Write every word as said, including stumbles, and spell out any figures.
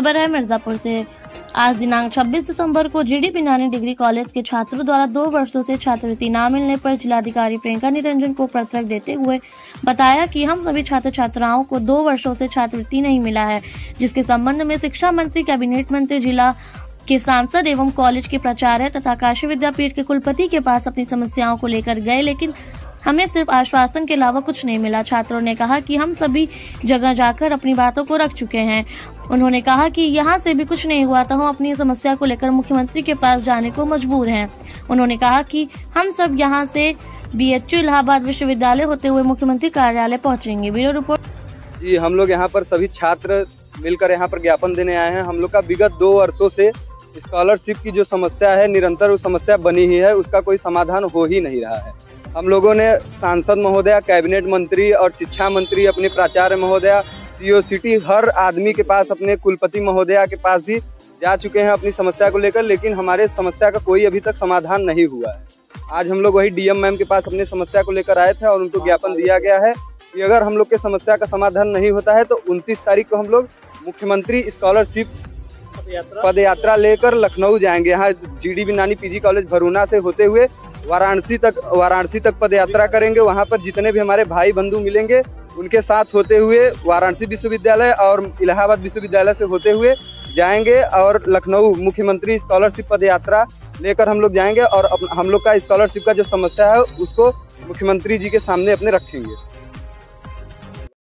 खबर है मिर्जापुर से। आज दिनांक छब्बीस दिसंबर को जीडी बिनानी डिग्री कॉलेज के छात्रों द्वारा दो वर्षों से छात्रवृत्ति न मिलने पर जिलाधिकारी प्रियंका निरंजन को पत्र देते हुए बताया कि हम सभी छात्र छात्राओं को दो वर्षों से छात्रवृत्ति नहीं मिला है, जिसके संबंध में शिक्षा मंत्री, कैबिनेट मंत्री, जिला के सांसद एवं कॉलेज के प्राचार्य तथा काशी विद्यापीठ के कुलपति के पास अपनी समस्याओं को लेकर गए, लेकिन हमें सिर्फ आश्वासन के अलावा कुछ नहीं मिला। छात्रों ने कहा कि हम सभी जगह जाकर अपनी बातों को रख चुके हैं। उन्होंने कहा कि यहाँ से भी कुछ नहीं हुआ तो हम अपनी समस्या को लेकर मुख्यमंत्री के पास जाने को मजबूर हैं। उन्होंने कहा कि हम सब यहाँ से बीएचयू इलाहाबाद विश्वविद्यालय होते हुए मुख्यमंत्री कार्यालय पहुँचेंगे। Bureau report. जी, हम लोग यहाँ पर सभी छात्र मिलकर यहाँ पर ज्ञापन देने आए हैं। हम लोग का विगत दो वर्षों से स्कॉलरशिप की जो समस्या है निरंतर वो समस्या बनी ही है, उसका कोई समाधान हो ही नहीं रहा है। हम लोगों ने सांसद महोदया, कैबिनेट मंत्री और शिक्षा मंत्री, अपने प्राचार्य महोदया, सीओ सिटी, हर आदमी के पास, अपने कुलपति महोदया के पास भी जा चुके हैं अपनी समस्या को लेकर, लेकिन हमारे समस्या का कोई अभी तक समाधान नहीं हुआ है। आज हम लोग वही डीएम मैम के पास अपनी समस्या को लेकर आए थे और उनको ज्ञापन दिया गया है कि अगर हम लोग के समस्या का समाधान नहीं होता है तो उनतीस तारीख को हम लोग मुख्यमंत्री स्कॉलरशिप पद यात्रा लेकर लखनऊ जाएंगे। यहाँ GD Binani PG college Bharuna से होते हुए वाराणसी तक वाराणसी तक पद यात्रा करेंगे। वहाँ पर जितने भी हमारे भाई बंधु मिलेंगे उनके साथ होते हुए वाराणसी विश्वविद्यालय और इलाहाबाद विश्वविद्यालय से होते हुए जाएंगे और लखनऊ मुख्यमंत्री स्कॉलरशिप पद यात्रा लेकर हम लोग जाएंगे और हम लोग का स्कॉलरशिप का जो समस्या है उसको मुख्यमंत्री जी के सामने अपने रखेंगे।